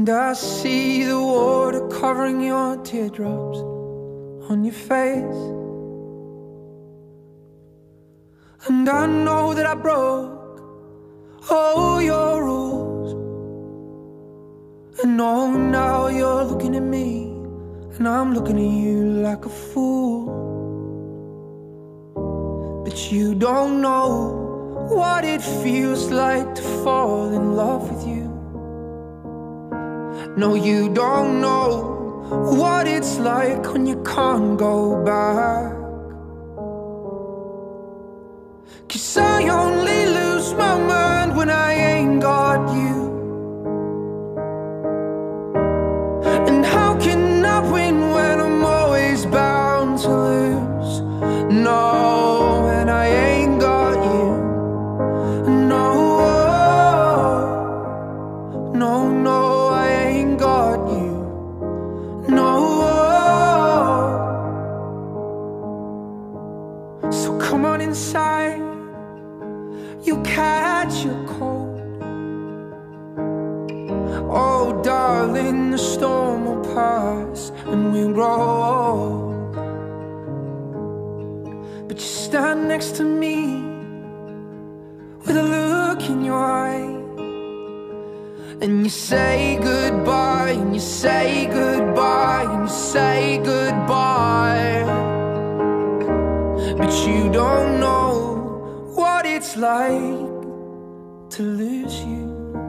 And I see the water covering your teardrops on your face. And I know that I broke all your rules. And oh, now you're looking at me, and I'm looking at you like a fool. But you don't know what it feels like to fall in love with you. No, you don't know what it's like when you can't go back. 'Cause I only lose my mind when I ain't got you. And how can I win when I'm always bound to lose? No, when I ain't got you. No, no, no, I ain't got you. No. So come on inside, you catch your cold. Oh darling, the storm will pass and we'll grow old. But you stand next to me with a look in your eye, and you say goodbye, and you say goodbye, and you say goodbye. But you don't know what it's like to lose you.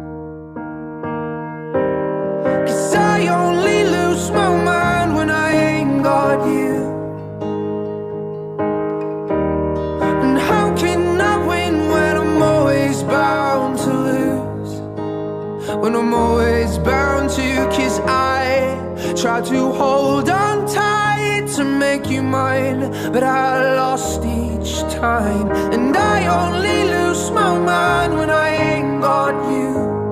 'Cause I only lose my mind when I ain't got you. And how can I win when I'm always bound to lose? When I'm always bound to, 'cause I try to hold on tight to make you mine, but I lost each time. And I only lose my mind when I ain't got you.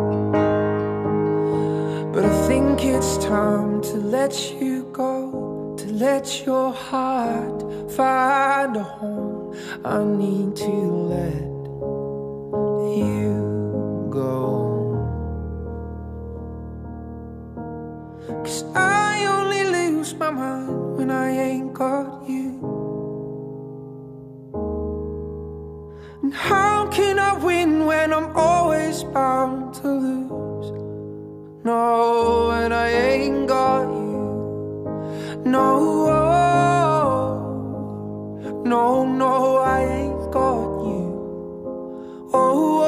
But I think it's time to let you go, to let your heart find a home. I need to let you go. 'Cause I only lose my mind when I ain't got you. And how can I win when I'm always bound to lose? No, when I ain't got you. No, no, no, I ain't got you. Oh,